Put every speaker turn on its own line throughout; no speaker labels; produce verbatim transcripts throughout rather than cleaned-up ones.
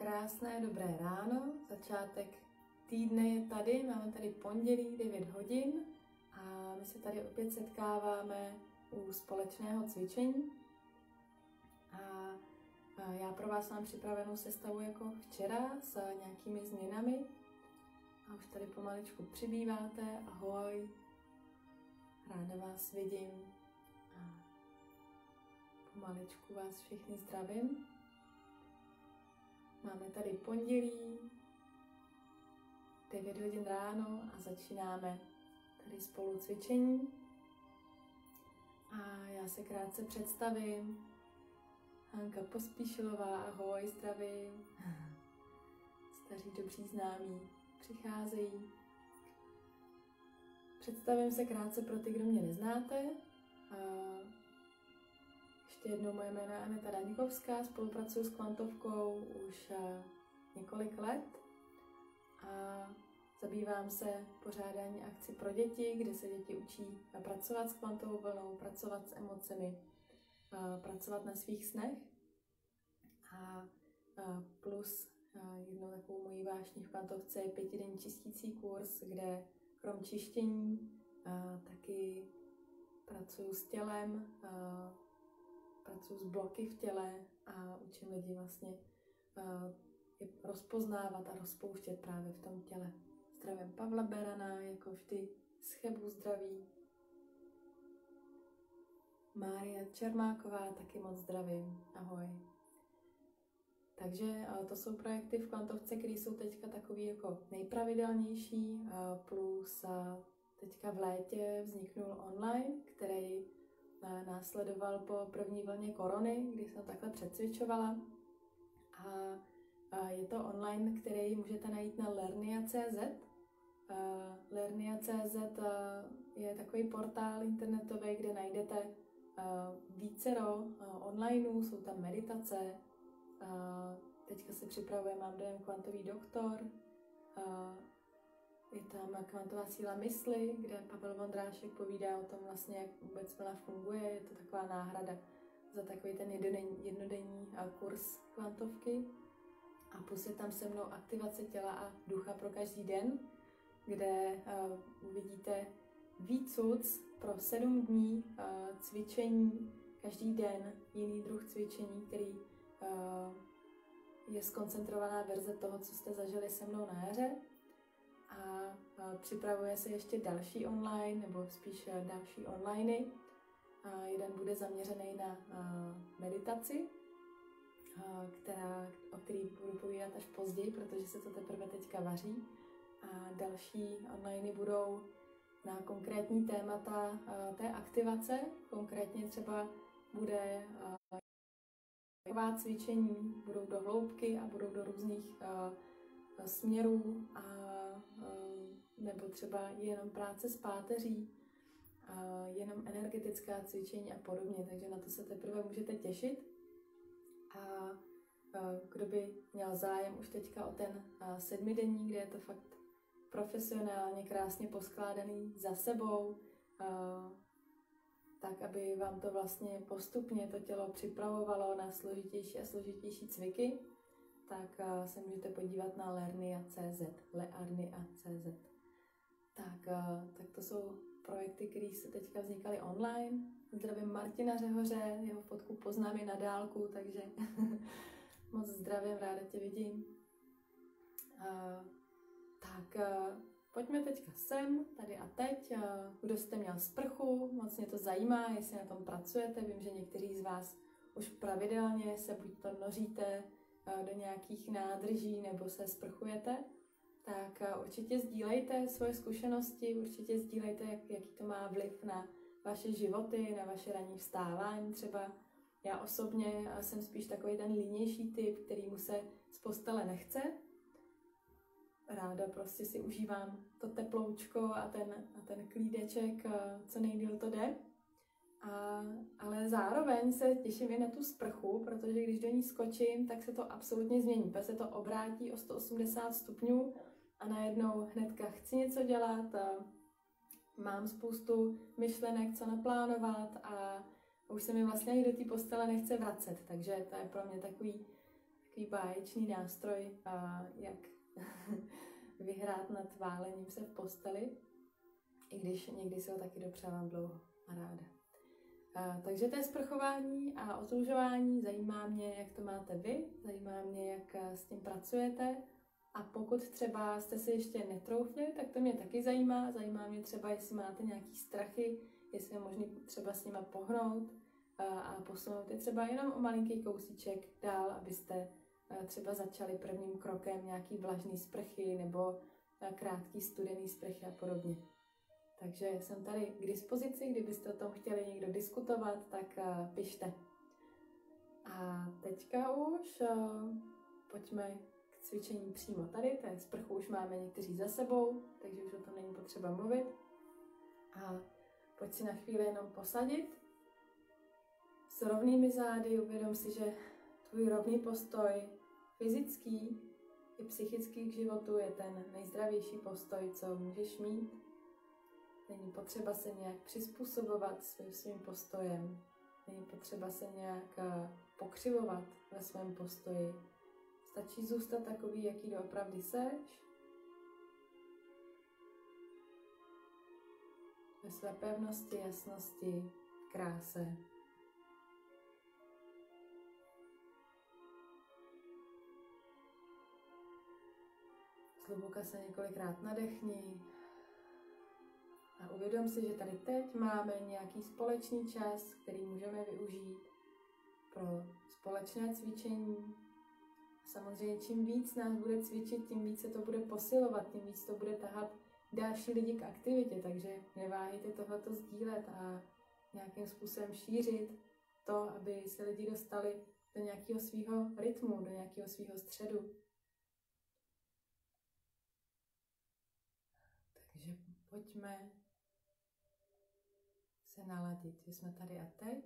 Krásné, dobré ráno, začátek týdne je tady, máme tady pondělí devět hodin a my se tady opět setkáváme u společného cvičení. A já pro vás mám připravenou sestavu jako včera s nějakými změnami. A už tady pomaličku přibýváte, ahoj, ráda vás vidím a pomaličku vás všechny zdravím. Máme tady pondělí, devět hodin ráno a začínáme tady spolu cvičení. A já se krátce představím. Hanka Pospíšilová, ahoj, zdravím. Staří dobří známí přicházejí. Představím se krátce pro ty, kdo mě neznáte. A ještě jednou, moje jméno je Aneta Daňkovská, spolupracuji s kvantovkou už několik let a zabývám se pořádání akcí pro děti, kde se děti učí pracovat s kvantovou vlnou, pracovat s emocemi, pracovat na svých snech. A plus jednou takovou mojí vášní v kvantovce je pětidenní čistící kurz, kde krom čištění taky pracuji s tělem, pracuji s bloky v těle a učím lidi vlastně je rozpoznávat a rozpouštět právě v tom těle. Zdravím Pavla Berana, jako vždy z Chebu zdraví. Mária Čermáková, taky moc zdravím, ahoj. Takže to jsou projekty v kvantovce, které jsou teďka takový jako nejpravidelnější, plus teďka v létě vzniknul online, který následoval po první vlně korony, kdy jsem takhle přecvičovala. A je to online, který můžete najít na lernia tečka cé zet. lernia tečka cé zet je takový portál internetový, kde najdete vícero onlineů, jsou tam meditace. Teďka se připravuje, mám dojem, kvantový doktor. Je tam kvantová síla mysli, kde Pavel Vondrášek povídá o tom vlastně, jak vůbec vlna funguje. Je to taková náhrada za takový ten jednodenní, jednodenní kurz kvantovky. A plus je tam se mnou aktivace těla a ducha pro každý den, kde uh, uvidíte výcuc pro sedm dní uh, cvičení, každý den jiný druh cvičení, který uh, je skoncentrovaná verze toho, co jste zažili se mnou na jaře. A uh, připravuje se ještě další online, nebo spíš uh, další onliney. Uh, jeden bude zaměřený na uh, meditaci, Která, o který budu povídat až později, protože se to teprve teďka vaří. A další online budou na konkrétní témata té aktivace. Konkrétně třeba bude taková cvičení, budou do hloubky a budou do různých směrů, a, nebo třeba jenom práce s páteří, jenom energetická cvičení a podobně. Takže na to se teprve můžete těšit. A kdo by měl zájem už teďka o ten sedmidenní, kde je to fakt profesionálně, krásně poskládaný za sebou, tak aby vám to vlastně postupně to tělo připravovalo na složitější a složitější cviky, tak se můžete podívat na lernia tečka cé zet, learnia tečka cé zet. Tak, tak to jsou projekty, které se teďka vznikaly online. Zdravím Martina Řehoře, jeho fotku poznám i na dálku, takže moc zdravím, ráda tě vidím. Uh, tak uh, pojďme teďka sem, tady a teď. Uh, kdo jste měl sprchu, moc mě to zajímá, jestli na tom pracujete. Vím, že někteří z vás už pravidelně se buď to noříte uh, do nějakých nádrží, nebo se sprchujete. Tak uh, určitě sdílejte svoje zkušenosti, určitě sdílejte, jak, jaký to má vliv na vaše životy, na vaše ranní vstávání třeba. Já osobně jsem spíš takový ten línější typ, který mu se z postele nechce. Ráda prostě si užívám to teploučko a ten, a ten klídeček, co nejdýl to jde. A, ale zároveň se těším i na tu sprchu, protože když do ní skočím, tak se to absolutně změní. Pak se to obrátí o sto osmdesát stupňů a najednou hnedka chci něco dělat, mám spoustu myšlenek, co naplánovat a už se mi vlastně ani do té postele nechce vracet, takže to je pro mě takový, takový báječný nástroj, a jak vyhrát nad válením se v posteli, i když někdy se ho taky dopřávám dlouho a ráda. A, takže to je sprchování a otoužování. Zajímá mě, jak to máte vy, zajímá mě, jak s tím pracujete. A pokud třeba jste si ještě netroufli, tak to mě taky zajímá. Zajímá mě třeba, jestli máte nějaký strachy, jestli je možné třeba s nima pohnout a, a posunout je třeba jenom o malinký kousíček dál, abyste třeba začali prvním krokem nějaký vlažný sprchy nebo krátký studený sprchy a podobně. Takže jsem tady k dispozici, kdybyste o tom chtěli někdo diskutovat, tak pište. A teďka už uh, pojďme k cvičení přímo tady. Ten sprchu už máme někteří za sebou, takže už o tom není potřeba mluvit. A pojď si na chvíli jenom posadit s rovnými zády. Uvědom si, že tvůj rovný postoj fyzický i psychický k životu je ten nejzdravější postoj, co můžeš mít. Není potřeba se nějak přizpůsobovat svým, svým postojem. Není potřeba se nějak pokřivovat ve svém postoji. Stačí zůstat takový, jaký doopravdy seš. Ve své pevnosti, jasnosti, kráse. Zhluboka se několikrát nadechni. A uvědom si, že tady teď máme nějaký společný čas, který můžeme využít pro společné cvičení. Samozřejmě čím víc nás bude cvičit, tím víc se to bude posilovat, tím víc to bude tahat další lidi k aktivitě, takže neváhejte tohleto sdílet a nějakým způsobem šířit to, aby se lidi dostali do nějakého svého rytmu, do nějakého svého středu. Takže pojďme se naladit, že jsme tady a teď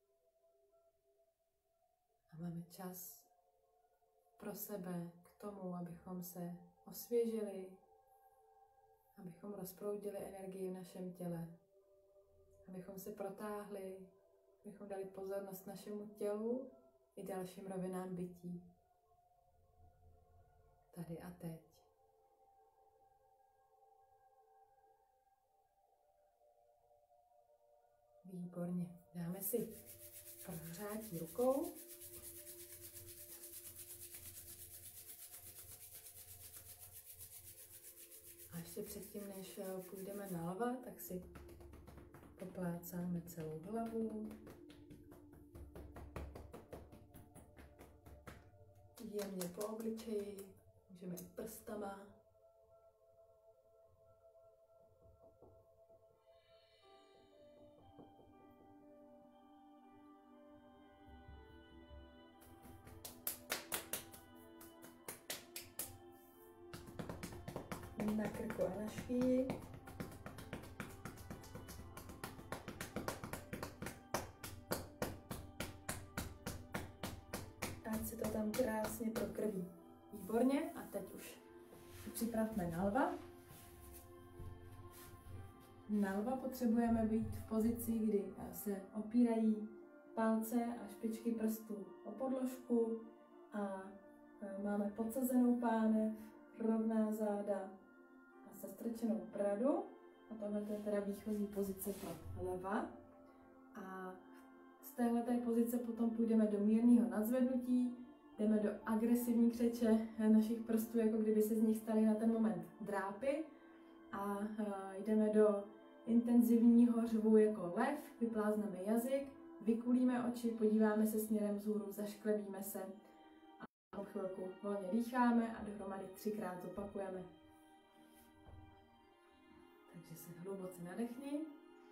a máme čas pro sebe k tomu, abychom se osvěžili, abychom rozproudili energii v našem těle, abychom se protáhli, abychom dali pozornost našemu tělu i dalším rovinám bytí. Tady a teď. Výborně. Dáme si prohřátí rukou. A ještě předtím, než půjdeme na lva, tak si poplácáme celou hlavu. Jemně po obličeji, můžeme i prstama. Na krku a na šíji. Ať se to tam krásně prokrví. Výborně. A teď už připravme na lva. Na lva potřebujeme být v pozici, kdy se opírají palce a špičky prstů o podložku a máme podsazenou pánev, rovná záda, zastrčenou bradu a tohle je teda výchozí pozice pro leva. A z téhleté pozice potom půjdeme do mírného nadzvednutí, jdeme do agresivní křeče našich prstů, jako kdyby se z nich staly na ten moment drápy a jdeme do intenzivního řvu jako lev, vyplázneme jazyk, vykulíme oči, podíváme se směrem vzhůru, zašklebíme se a po chvilku volně dýcháme a dohromady třikrát zopakujeme. Takže se hluboce nadechni.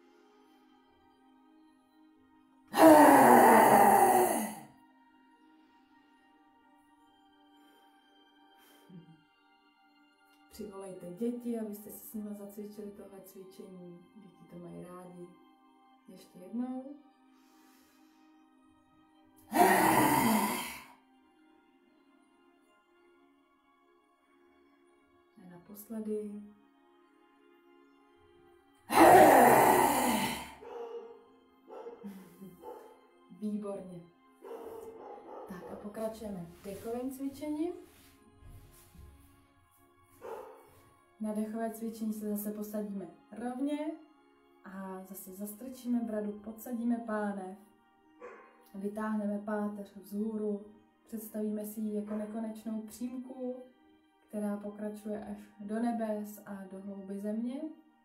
Přivolejte děti, abyste si s nimi zacvičili tohle cvičení. Děti to mají rádi. Ještě jednou. A naposledy. Výborně. Tak a pokračujeme dechovým cvičením. Na dechové cvičení se zase posadíme rovně a zase zastrčíme bradu, podsadíme pánev, vytáhneme páteř vzhůru, představíme si ji jako nekonečnou přímku, která pokračuje až do nebes a do hlouby země.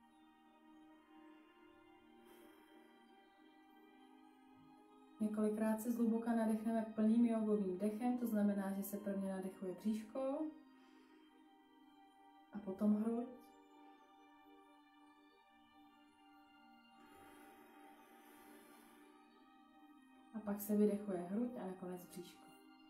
Několikrát se zhluboka nadechneme plným jogovým dechem, to znamená, že se prvně nadechuje bříško a potom hruď. A pak se vydechuje hruď a nakonec bříško.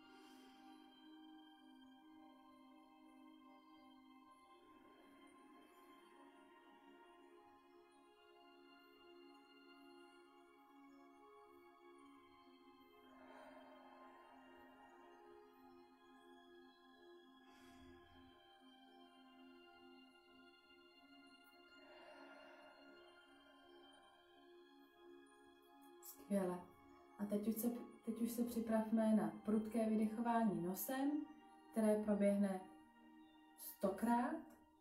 Skvěle. A teď už, se, teď už se připravme na prudké vydechování nosem, které proběhne stokrát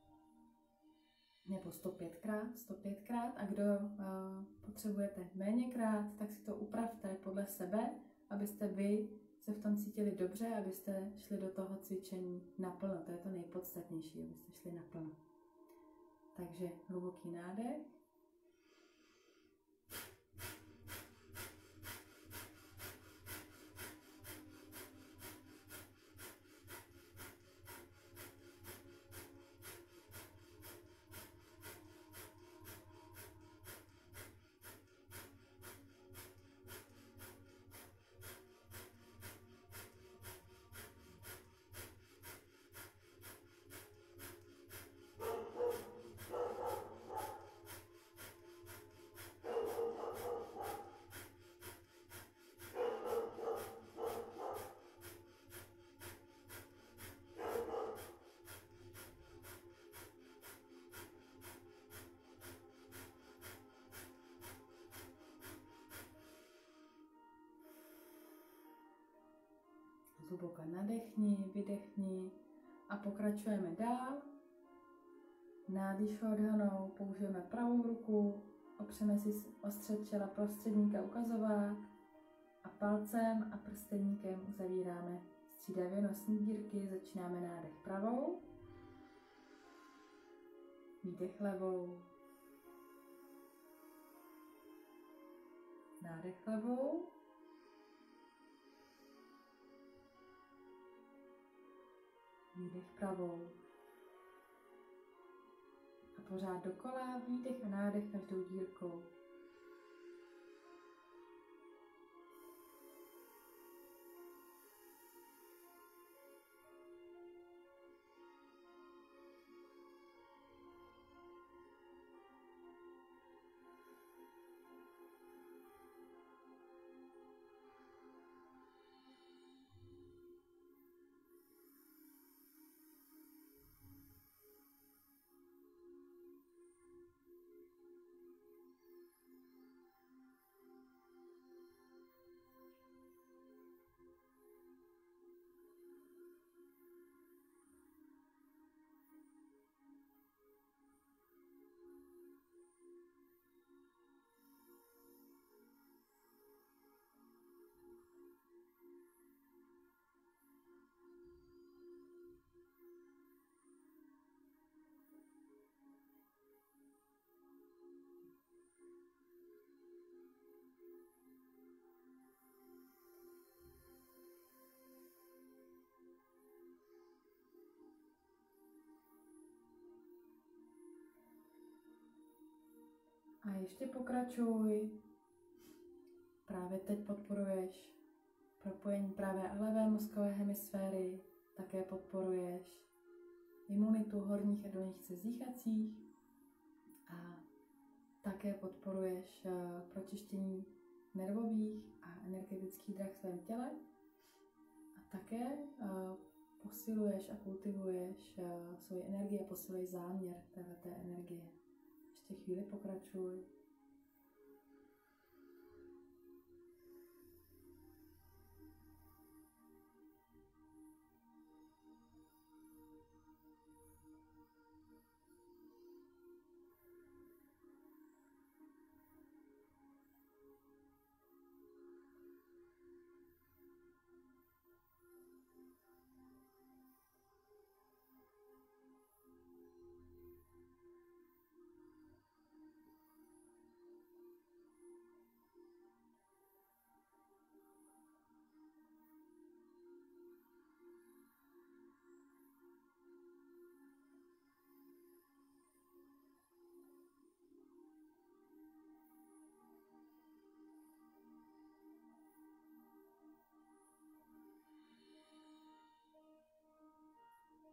nebo sto pětkrát, sto pětkrát. A kdo uh, potřebujete méněkrát, tak si to upravte podle sebe, abyste vy se v tom cítili dobře, abyste šli do toho cvičení naplno. To je to nejpodstatnější, abyste šli naplno. Takže hluboký nádech. Zhluboka nadechni, vydechni a pokračujeme dál. Nádych odhanou, použijeme pravou ruku, opřeme si o střed čela prostředníka ukazovák a palcem a prsteníkem uzavíráme střídavě nosní dírky. Začínáme nádech pravou, výdech levou, nádech levou, výdech pravou. A pořád dokola, výdech a nádech každou dírkou. A ještě pokračuj. Právě teď podporuješ propojení pravé a levé mozkové hemisféry. Také podporuješ imunitu horních a dolních cest dýchacích. A také podporuješ pročištění nervových a energetických drah v svém těle. A také posiluješ a kultivuješ svoji energii a posiluješ záměr této energie. Ještě chvíli pokračuj.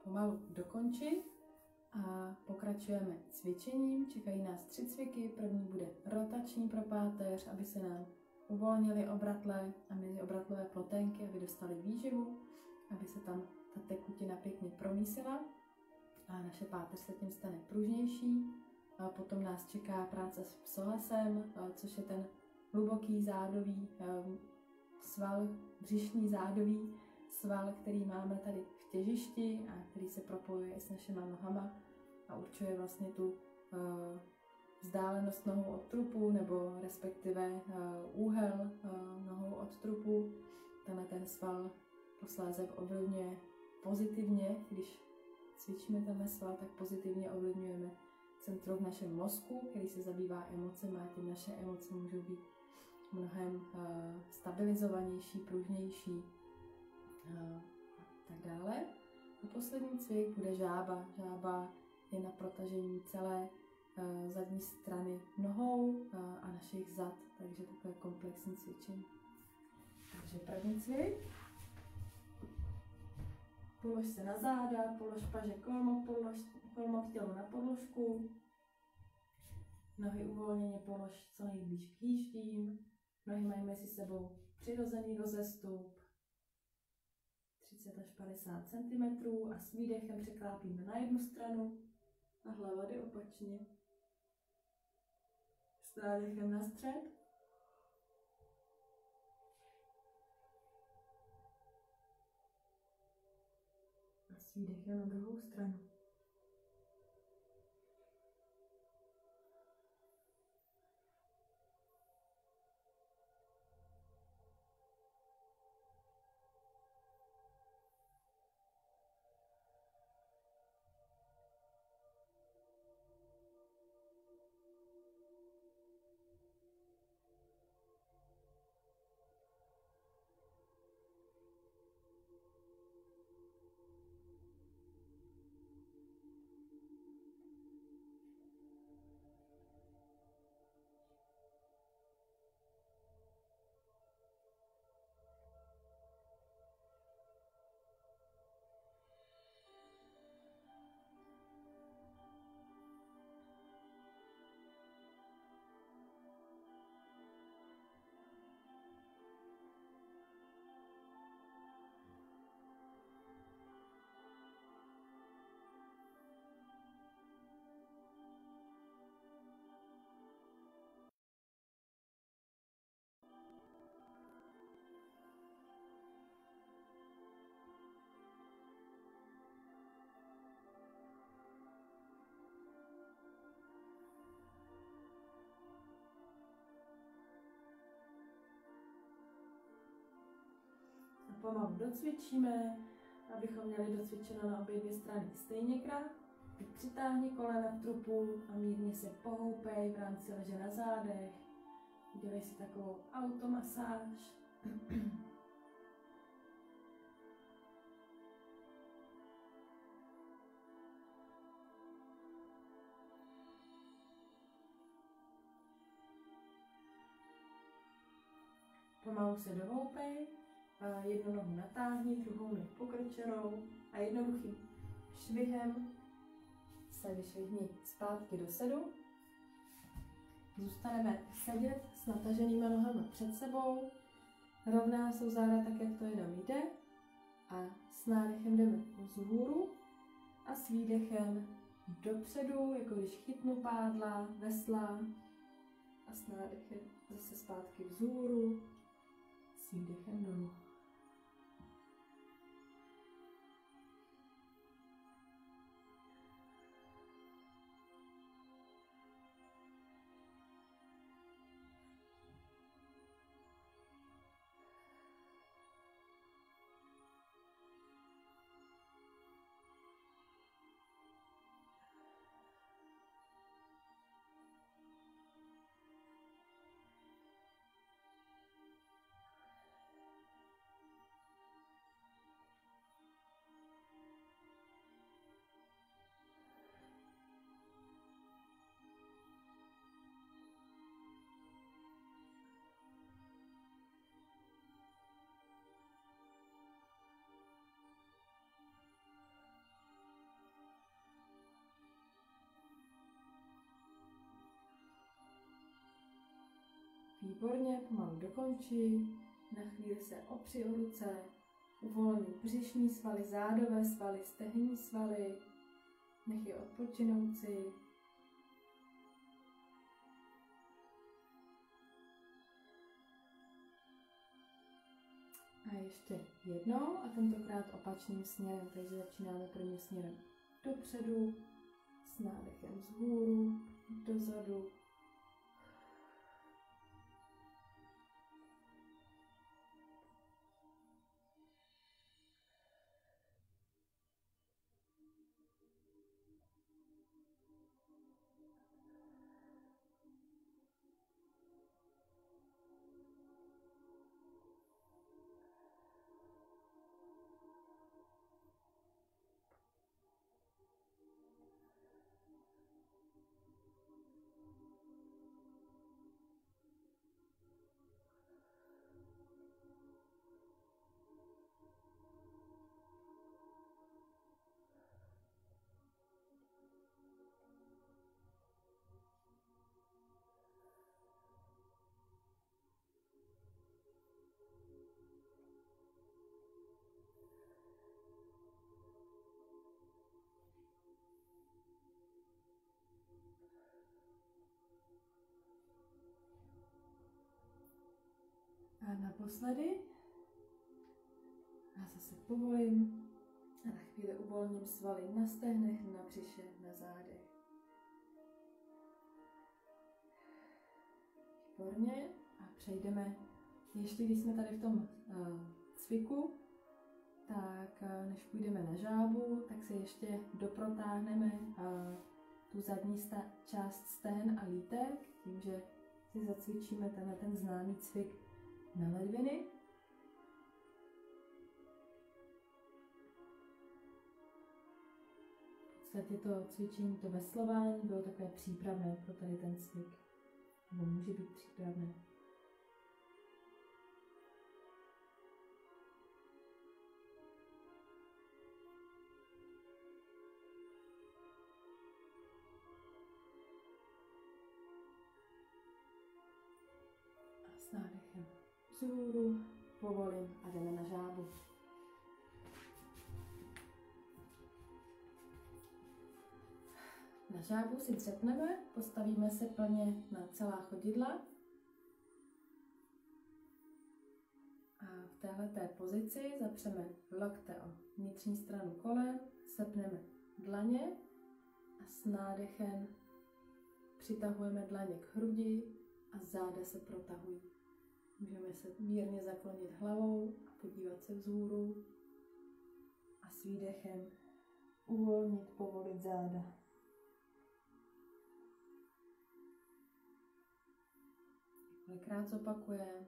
pomalu dokončit a pokračujeme cvičením. Čekají nás tři cviky. První bude rotační pro páteř, aby se nám uvolnily obratle a meziobratlové ploténky, aby dostali výživu, aby se tam ta tekutina pěkně promísila a naše páteř se tím stane pružnější. A potom nás čeká práce s psoasem, což je ten hluboký zádový sval, břišní zádový sval, který máme tady v těžišti a který se propojuje s našima nohama a určuje vlastně tu vzdálenost nohou od trupu, nebo respektive úhel nohou od trupu. Tenhle ten sval posléze ovlivňuje pozitivně, když cvičíme tenhle sval, tak pozitivně ovlivňujeme centrum v našem mozku, který se zabývá emocemi a tím naše emoce můžou být mnohem uh, stabilizovanější, pružnější uh, a tak dále. A poslední cvik bude žába. Žába je na protažení celé uh, zadní strany nohou uh, a našich zad, takže takové komplexní cvičení. Takže první cvik. Polož se na záda, polož paže kolmo, polož kolmo tělo na podložku. Nohy uvolněně polož co nejblíž k jíždím. Nohy mají mezi sebou přirozený rozestup třicet až padesát centimetrů a s výdechem překlápíme na jednu stranu a hlava jde opačně. S nádechem na střed. A s výdechem na druhou stranu. Pomalu docvičíme, abychom měli docvičeno na obě dvě strany stejněkrát. Teď přitáhni kolena v trupu a mírně se pohoupej v rámci leže na zádech. Udělej si takovou automasáž. Pomalu se dohoupej. Jednu nohu natáhni, druhou nohu pokrčenou a jednoduchým švihem se vyšvihni zpátky do sedu. Zůstaneme sedět s nataženýma nohama před sebou. Rovná jsou záda tak, jak to jenom jde. A s nádechem jdeme vzhůru a s výdechem dopředu, jako když chytnu pádla, vesla. A s nádechem zase zpátky vzhůru, s výdechem dolů. Výborně, pomalu dokončí. Na chvíli se opři o ruce, uvolni břišní svaly, zádové svaly, stehní svaly. Nech je odpočinout si. A ještě jednou a tentokrát opačným směrem, takže začínáme prvním směrem dopředu, s nádechem vzhůru, dozadu. A naposledy. A zase povolím. A na chvíli uvolním svaly na stehnech, na břiše, na zádech. Výborně. A přejdeme, ještě když jsme tady v tom uh, cviku, tak uh, než půjdeme na žábu, tak si ještě doprotáhneme uh, tu zadní sta- část stehen a lítek, tím, že si zacvičíme tenhle ten známý cvik na ledviny. V podstatě to cvičení, to veslování bylo takové přípravné pro tady ten cvik. Nebo může být přípravné. A s nádechem vzhůru povolím a jdeme na žábu. Na žábu si třepneme, postavíme se plně na celá chodidla. A v téhleté pozici zapřeme lokte o vnitřní stranu kolen, sepneme dlaně a s nádechem přitahujeme dlaně k hrudi a záda se protahují. Můžeme se mírně zaklonit hlavou a podívat se vzhůru a s výdechem uvolnit, povolit záda. Několikrát zopakujeme.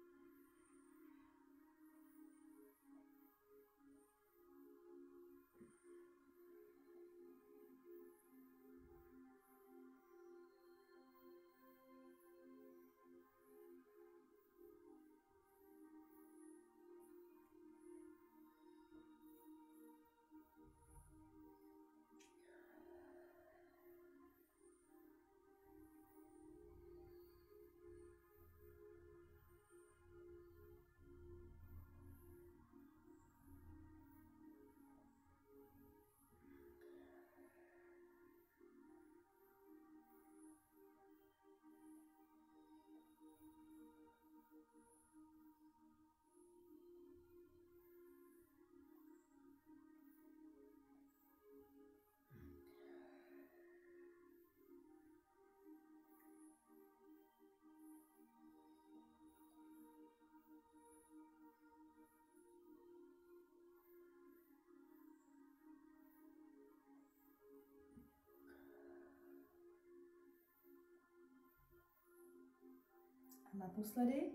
A naposledy.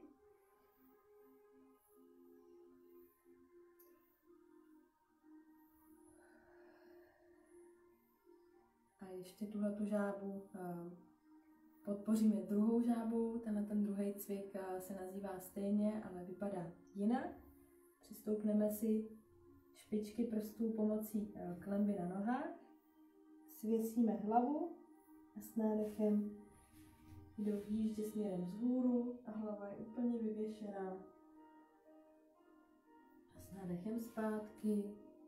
A ještě tuhletu žábu podpoříme druhou žábou. Tenhle ten druhý cvik se nazývá stejně, ale vypadá jinak. Přistoupneme si špičky prstů pomocí klenby na nohách. Svěsíme hlavu a s nádechem jdou výjíždě směrem vzhůru a hlava je úplně vyvěšená. A s nádechem zpátky.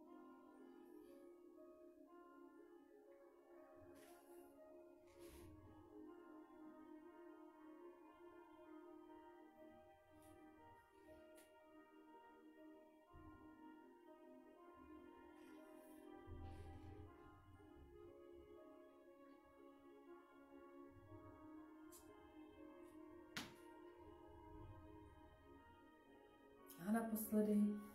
A naposledy.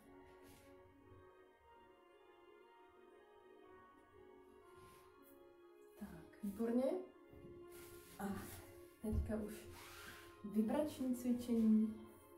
Tak, výborně. A teďka už vibrační cvičení.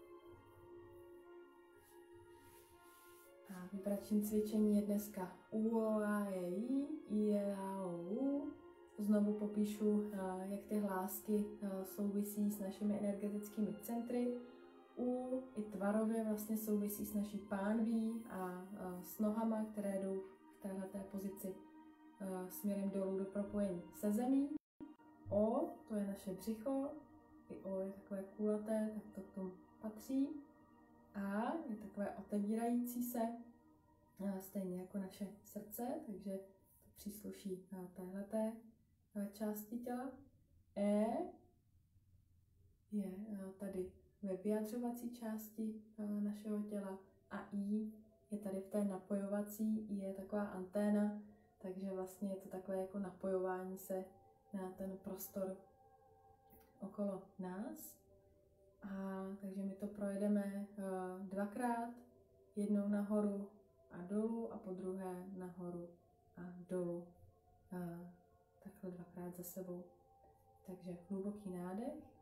A vibrační cvičení je dneska U O A E I, I E A O U. Znovu popíšu, jak ty hlásky souvisí s našimi energetickými centry. U i tvarově vlastně souvisí s naší pánví a, a s nohama, které jdou v téhleté pozici a, směrem dolů do propojení se zemí. O, to je naše břicho, i O je takové kulaté, tak to k tomu patří. A je takové otevírající se, a stejně jako naše srdce, takže to přísluší téhleté části těla. E je tady ve vyjadřovací části našeho těla a I je tady v té napojovací, I je taková anténa, takže vlastně je to takové jako napojování se na ten prostor okolo nás. A takže my to projedeme dvakrát, jednou nahoru a dolů a po druhé nahoru a dolů. A takhle dvakrát za sebou. Takže hluboký nádech.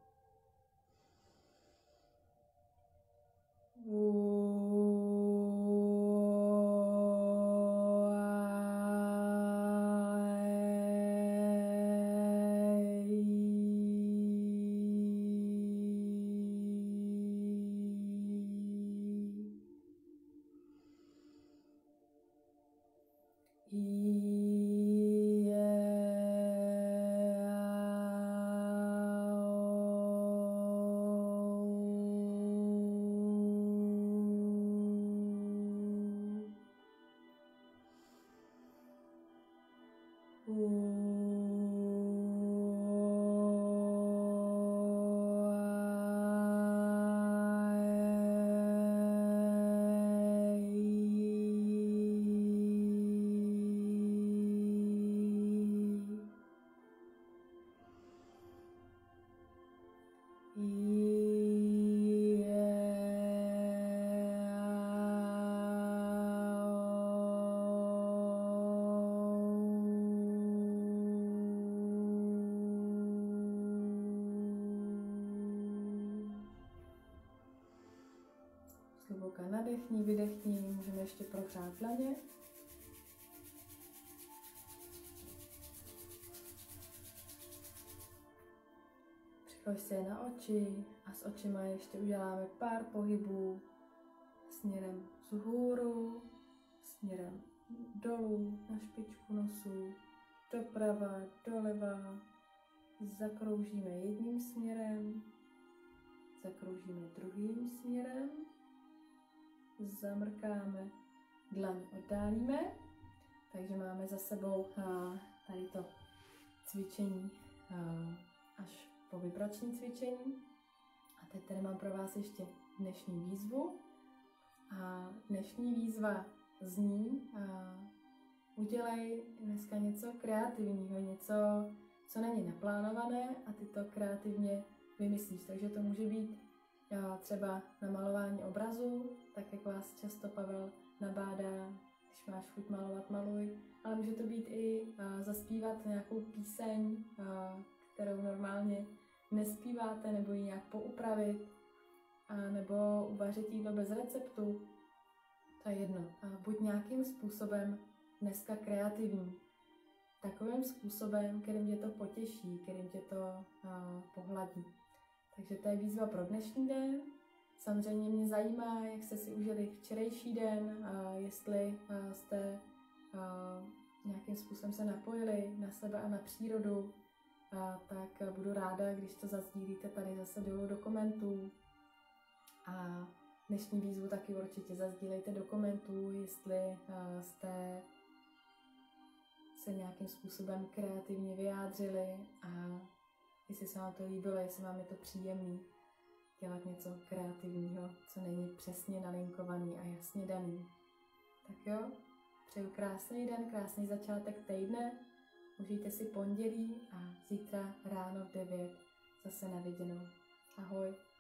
Zhluboka nadechni, vydechni, můžeme ještě prohřát dlaně. Připoň se na oči a s očima ještě uděláme pár pohybů směrem vzhůru, směrem dolů na špičku nosu, doprava, doleva. Zakroužíme jedním směrem, zakroužíme druhým směrem, zamrkáme, dlaň oddálíme, takže máme za sebou a, tady to cvičení a, až po vibrační cvičení. A teď tady mám pro vás ještě dnešní výzvu. A dnešní výzva zní, a, udělej dneska něco kreativního, něco, co není naplánované a ty to kreativně vymyslíš. Takže to může být a, třeba namalování obrazu, tak jak vás často Pavel nabádá, když máš chuť malovat, maluj, ale může to být i a, zaspívat nějakou píseň, a, kterou normálně nespíváte, nebo ji nějak poupravit, a, nebo uvařit jídlo bez receptu. To je jedno. A buď nějakým způsobem dneska kreativní. Takovým způsobem, kterým tě to potěší, kterým tě to a, pohladí. Takže to je výzva pro dnešní den. Samozřejmě mě zajímá, jak jste si užili včerejší den, a jestli a, jste a, nějakým způsobem se napojili na sebe a na přírodu, a tak budu ráda, když to zazdílíte tady zase dolů do komentů. A dnešní výzvu taky určitě zazdílejte do komentů, jestli jste se nějakým způsobem kreativně vyjádřili a jestli se vám to líbilo, jestli vám je to příjemný dělat něco kreativního, co není přesně nalinkovaný a jasně daný. Tak jo, přeju krásný den, krásný začátek týdne, užijte si pondělí a zítra ráno v devět zase na viděnou. Ahoj.